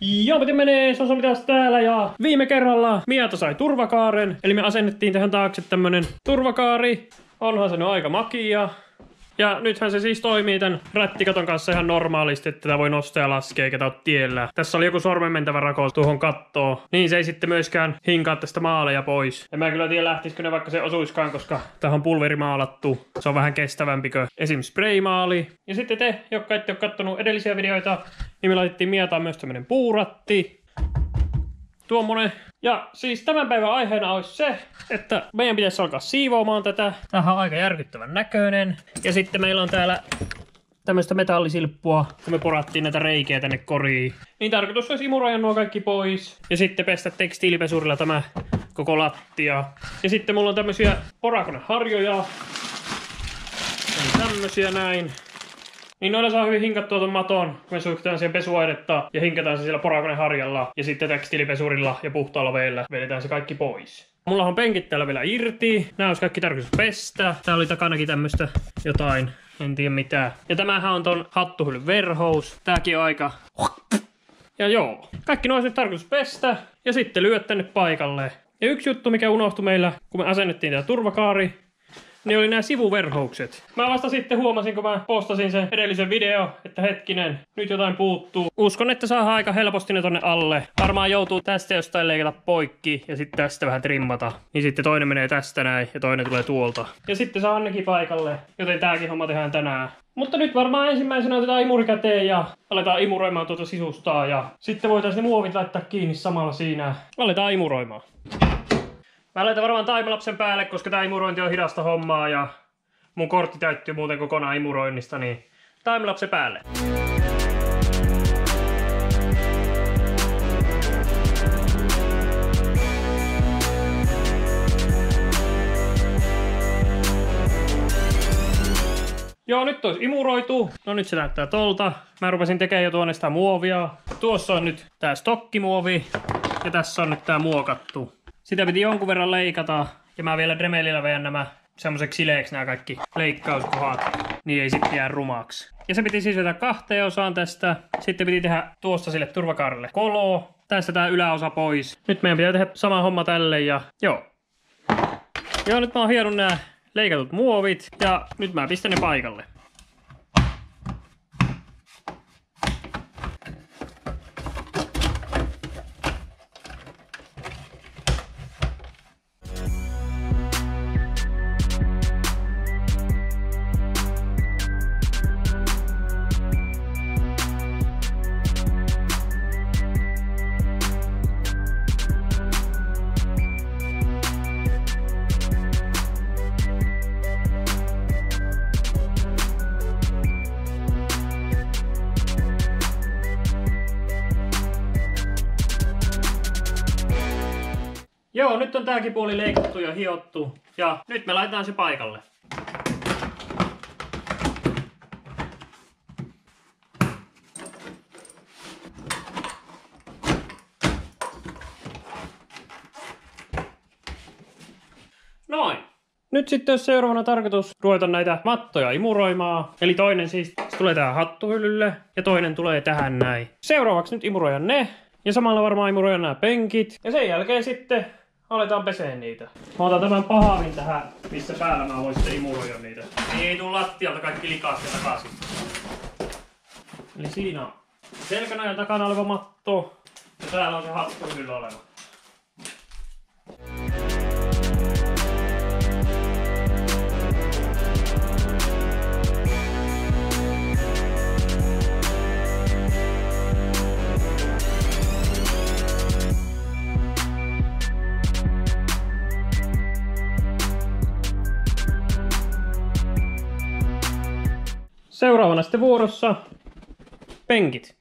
Joo, miten menee? Se on mitäs täällä ja viime kerralla Miata sai turvakaaren. Eli me asennettiin tähän taakse tämmönen turvakaari. Onhan se nyt aika makia. Ja nythän se siis toimii tän rättikaton kanssa ihan normaalisti, että tätä voi nostaa ja laskea eikä tää ole tiellä. Tässä oli joku sormenmentävä rako tuohon kattoon. Niin se ei sitten myöskään hinkaa tästä maaleja pois. Ja mä kyllä tiedä lähtisikö ne vaikka se osuiskaan, koska tähän on pulverimaalattu. Se on vähän kestävämpikö esim. Spraymaali. Ja sitten te, jotka ette ole kattonut edellisiä videoita, niin me laitettiin Miataan myös tämmönen puuratti. Tuommoinen. Ja siis tämän päivän aiheena olisi se, että meidän pitäisi alkaa siivoamaan tätä. Tämähän on aika järkyttävän näköinen. Ja sitten meillä on täällä tämmöistä metallisilppua, kun me porattiin näitä reikiä tänne koriin. Niin tarkoitus olisi imuroida nuo kaikki pois. Ja sitten pestä tekstiilipesurilla tämä koko lattia. Ja sitten mulla on tämmöisiä porakoneharjoja. Eli tämmöisiä näin. Niin noilla saa hyvin hinkattua ton maton, kun me suihkutaan siihen pesuaidetta ja hinkataan se siellä porakoneharjalla ja sitten tekstiilipesurilla ja puhtaalla veellä vedetään se kaikki pois. Mulla on penkit täällä vielä irti. Nää olisi kaikki tarkoitus pestä. Tää oli takanakin tämmöstä jotain, en tiedä mitä. Ja tämähän on ton hattuhyllyn verhous. Tääkin on aika... Ja joo, kaikki noin nyt tarkoitus pestä ja sitten lyödä tänne paikalle. Ja yksi juttu mikä unohtui meillä, kun me asennettiin tää turvakaari, niin oli nämä sivuverhoukset. Mä vasta sitten huomasin, kun mä postasin sen edellisen video, että hetkinen, nyt jotain puuttuu. Uskon, että saadaan aika helposti ne tonne alle. Varmaan joutuu tästä jostain leikata poikki ja sitten tästä vähän trimmata. Niin sitten toinen menee tästä näin ja toinen tulee tuolta. Ja sitten saa nekin paikalle, joten tääkin homma tehdään tänään. Mutta nyt varmaan ensimmäisenä otetaan imuri käteen ja aletaan imuroimaan tuota sisustaa. Ja sitten voitaisiin ne muovit laittaa kiinni samalla siinä. Aletaan imuroimaan. Mä laitan varmaan timelapsen päälle, koska tää imurointi on hidasta hommaa ja mun kortti täyttyy muuten kokonaan imuroinnista, niin timelapse päälle. Joo, nyt olisi imuroitu. No nyt se näyttää tolta. Mä rupesin tekemään jo tuonne sitä muovia. Tuossa on nyt tää stokkimuovi ja tässä on nyt tää muokattu. Sitä piti jonkun verran leikata, ja mä vielä Dremelillä veän nämä semmoiseksi sileeksi nämä kaikki leikkauskohat, niin ei sitten jää rumaksi. Ja se piti siis vetää 2 osaan tästä. Sitten piti tehdä tuosta sille turvakaarelle kolo. Tästä tää yläosa pois. Nyt meidän pitää tehdä sama homma tälle ja joo. Joo, nyt mä oon hieronnut nämä leikatut muovit ja nyt mä pistän ne paikalle. Joo, nyt on tääkin puoli leikattu ja hiottu. Ja nyt me laitetaan se paikalle. Noin. Nyt sitten olisi seuraavana tarkoitus ruveta näitä mattoja imuroimaan. Eli toinen siis tulee tähän hattuhyllylle ja toinen tulee tähän näin. Seuraavaksi nyt imuroijan ne. Ja samalla varmaan imuroijan nämä penkit. Ja sen jälkeen sitten aletaan peseen niitä. Mä otan tämän pahavin tähän, missä päällä mä voin sitten imuroida niitä. Niin ei tuu lattialta kaikki likaat ja takaisin. Eli siinä on selkänojan takana oleva matto. Ja täällä on se hattuhyllyllä oleva. Seuraavana sitten vuorossa penkit.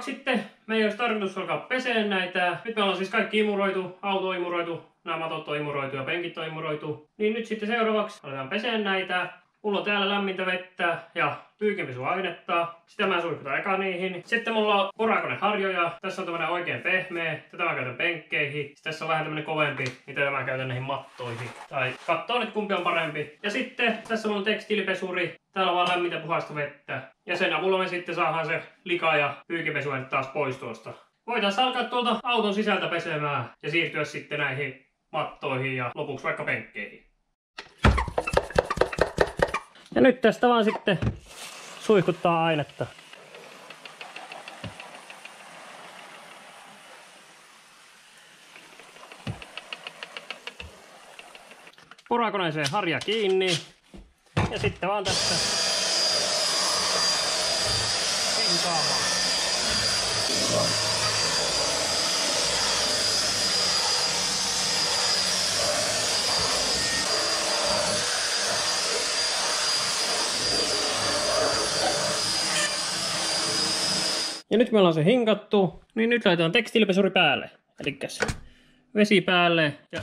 sitten meidän olisi tarkoitus alkaa peseen näitä. Nyt me ollaan siis kaikki imuroitu, auto on imuroitu, nämä matot on imuroitu ja penkit on imuroitu. Niin nyt sitten seuraavaksi aletaan peseen näitä. Mulla on täällä lämmintä vettä ja pyykinpesuainetta. Sitä mä suihkutan eka niihin. Sitten mulla on porakoneharjoja. Tässä on tämmönen oikein pehmeä. Tätä mä käytän penkkeihin. Sitten tässä on vähän tämmönen kovempi. Mitä mä käytän näihin mattoihin. Tai kattoo nyt kumpi on parempi. Ja sitten tässä mulla on tekstiilipesuri. Täällä on vaan lämmintä puhasta vettä. Ja sen avulla me sitten saadaan se lika ja pyykinpesuaine taas pois tuosta. Voitaisiin alkaa tuolta auton sisältä pesemään ja siirtyä sitten näihin mattoihin ja lopuksi vaikka penkkeihin. Ja nyt tästä vaan sitten suihkuttaa ainetta. Porakoneeseen harja kiinni. Ja sitten vaan tästä hinkaamaan. Ja nyt me ollaan se hinkattu, niin nyt laitetaan tekstiilipesuri päälle. Elikkäs vesi päälle ja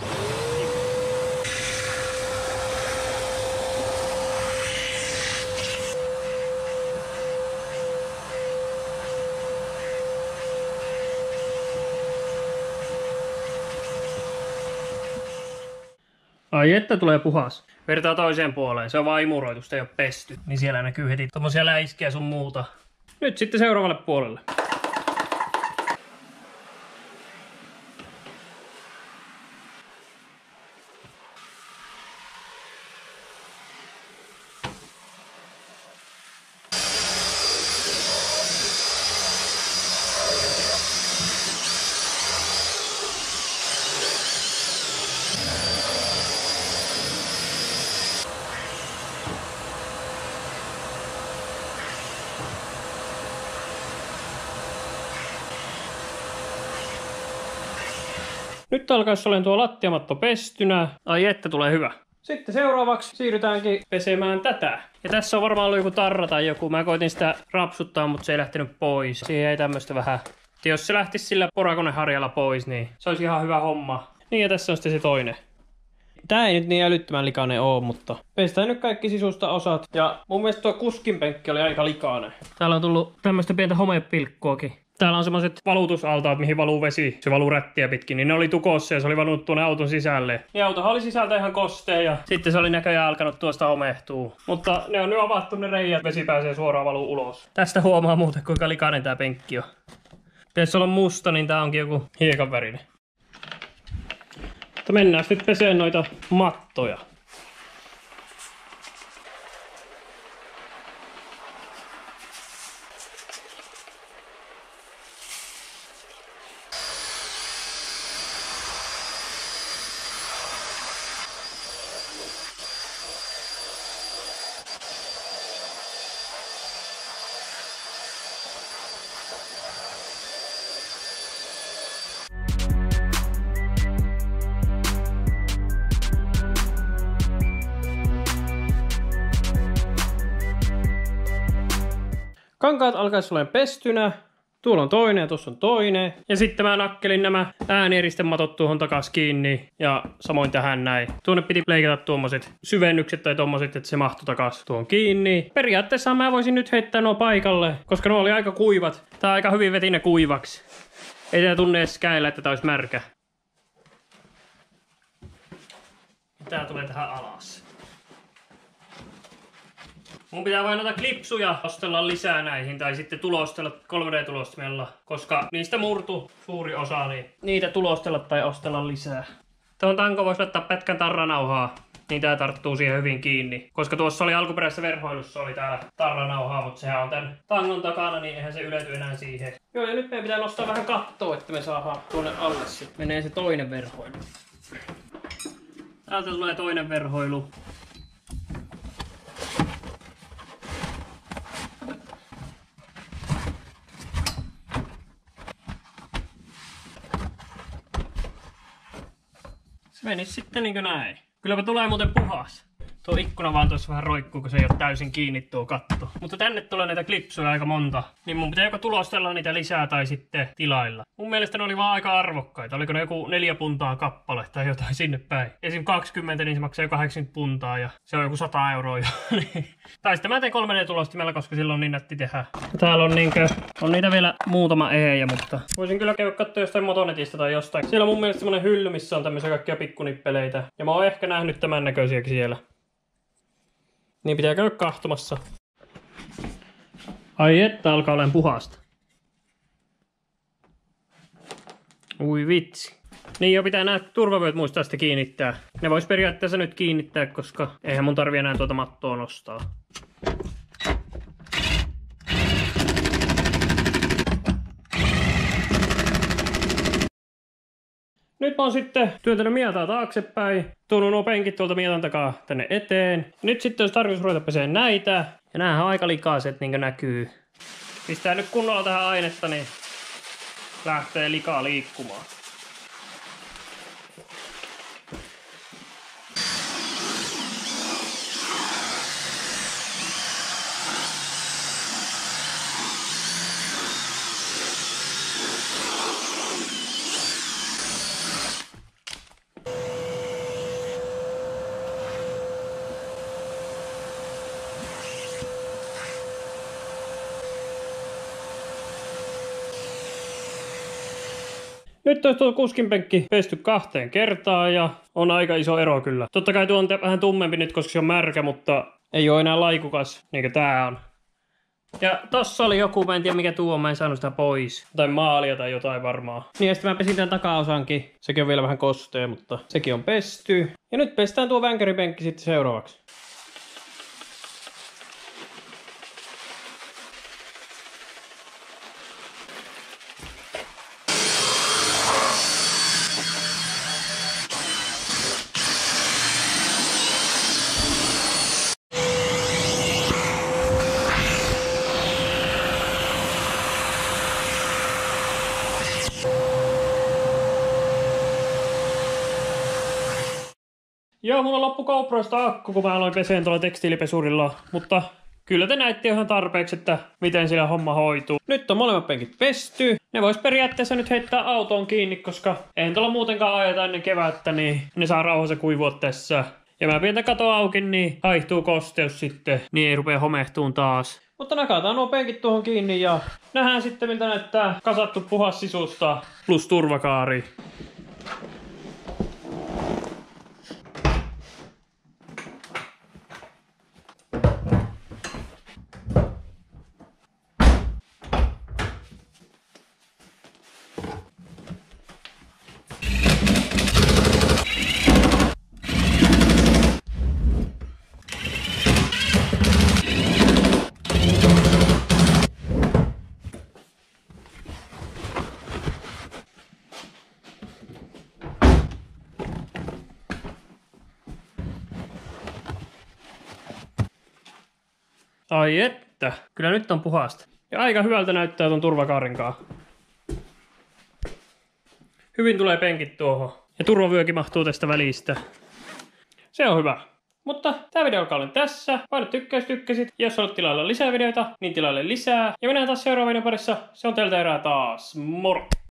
ai että tulee puhas. Vertaa toiseen puoleen, se on vaan imuroitu, sitä ei ole pesty. Niin siellä näkyy heti tommosia läiskiä sun muuta. Nyt sitten seuraavalle puolelle. Nyt alkaisi olemaan tuo lattiamatto pestynä. Ai että tulee hyvä. Sitten seuraavaksi siirrytäänkin pesemään tätä. Ja tässä on varmaan ollut joku tarra tai joku. Mä koitin sitä rapsuttaa, mutta se ei lähtenyt pois. Siihen ei tämmöstä vähän. Ja jos se lähtisi sillä porakoneharjalla pois, niin se olisi ihan hyvä homma. Niin ja tässä on sitten se toinen. Tää ei nyt niin älyttömän likainen oo, mutta pestään nyt kaikki sisusta osat. Ja mun mielestä tuo kuskinpenkki oli aika likainen. Täällä on tullut tämmöstä pientä homepilkkuakin. Täällä on semmoset valutusaltaat, mihin valuu vesi. Se valuu rättiä pitkin, niin ne oli tukossa ja se oli valunut tuonne auton sisälle. Ja autohan oli sisältä ihan kostea ja sitten se oli näköjään alkanut tuosta homehtuu. Mutta ne on nyt avattu ne reijät, vesi pääsee suoraan valuu ulos. Tästä huomaa muuten kuinka likainen tää penkki on. Pitäis olla musta, niin tää onkin joku hiekanvärinen. Mutta mennään nyt peseen noita mattoja. Kankaat alkaisi olemaan pestynä. Tuolla on toinen ja tuossa on toinen. Ja sitten mä nakkelin nämä äänieristematot tuohon takas kiinni. Ja samoin tähän näin. Tuonne piti leikata tuommoiset syvennykset tai tommoset, että se mahtui takas tuohon kiinni. Periaatteessa mä voisin nyt heittää nuo paikalle, koska nuo oli aika kuivat. Tää aika hyvin veti ne kuivaksi. Ei tää tunne edes käillä, että tää olisi märkä. Tää tulee tähän alas. Mun pitää vain noita klipsuja ostella lisää näihin tai sitten tulostella 3D-tulostimella, koska niistä murtu suuri osa, niin niitä tulostella tai ostella lisää. Tuohon tanko voisi laittaa pätkän tarranauhaa, niin tää tarttuu siihen hyvin kiinni. Koska tuossa oli alkuperäisessä verhoilussa oli täällä tarranauhaa, mutta sehän on tän tangon takana, niin eihän se ylety enää siihen. Joo, ja nyt meidän pitää nostaa vähän kattoa, että me saadaan tuonne alle sitten. Menee se toinen verhoilu. Täältä tulee toinen verhoilu. Se menisi sitten niinkö näin. Kylläpä tulee muuten puhas. Tuo ikkuna vaan tuossa vähän roikkuu, kun se ei ole täysin kiinni tuo katto. Mutta tänne tulee näitä klipsuja aika monta. Niin mun pitää joko tulostella niitä lisää tai sitten tilailla. Mun mielestä ne oli vaan aika arvokkaita. Oliko ne joku 4 puntaa kappale tai jotain sinne päin. Esim. 20, niin se maksaa jo 80 puntaa ja se on joku 100 euroa jo. Tai sitten mä teen 3D-tulostimella, koska silloin on niin nätti tehdä. Täällä on on niitä vielä muutama mutta voisin kyllä käydä katsoa jostain Motonetista tai jostain. Siellä on mun mielestä semmonen hylly, missä on tämmöisiä kaikkia pikkunippeleitä. Ja mä oon ehkä nähnyt tämän näköisiäkin siellä. Niin pitää käydä kahtomassa. Ai että, alkaa olemaan puhasta. Ui vitsi. Niin jo pitää nämä turvavyöt muistaa sitten kiinnittää. Ne vois periaatteessa nyt kiinnittää, koska eihän mun tarvi enää tuota mattoa nostaa. Nyt mä oon sitten työntänyt mietaa taaksepäin, tuonut nuo penkit tuolta mietan takaa tänne eteen. Nyt sitten olisi tarkoitus ruveta peseen näitä. Ja näähän on aika likaiset, niin kuin näkyy. Pistää nyt kunnolla tähän ainetta, niin lähtee likaa liikkumaan. Nyt olisi tuo kuskinpenkki pesty 2 kertaa ja on aika iso ero kyllä. Totta kai tuo on vähän tummempi nyt, koska se on märkä, mutta ei ole enää laikukas, niin kuin tää on. Ja tossa oli joku, mä en tiedä mikä tuo on, mä en saanut sitä pois. Tai maalia tai jotain varmaan. Niin ja sitten mä pesin tämän takaosankin. Sekin on vielä vähän kostea, mutta sekin on pesty. Ja nyt pestään tuo vänkäripenkki sitten seuraavaksi. Joo, mulla loppu GoProsta akku, kun mä aloin peseen tuolla tekstiilipesurilla, mutta kyllä te näitte ihan tarpeeksi, että miten siellä homma hoituu. Nyt on molemmat penkit pesty. Ne vois periaatteessa nyt heittää autoon kiinni, koska eihän tuolla muutenkaan ajeta ennen kevättä, niin ne saa rauhassa kuivua tässä. Ja mä pidän katoa auki, niin haihtuu kosteus sitten, niin ei rupea homehtuun taas. Mutta nakataan nuo penkit tuohon kiinni ja nähdään sitten miltä näyttää kasattu puhas sisusta plus turvakaari. Ai että, kyllä nyt on puhasta. Ja aika hyvältä näyttää ton turvakaarinkaan. Hyvin tulee penkit tuohon. Ja turvavyökin mahtuu tästä välistä. Se on hyvä. Mutta tää video alkaa olla tässä. Paina tykkää, jos tykkäsit. Jos haluat tilailla lisää videoita, niin tilaille lisää. Ja mennään taas seuraavan videon parissa. Se on teiltä erää taas. Moro!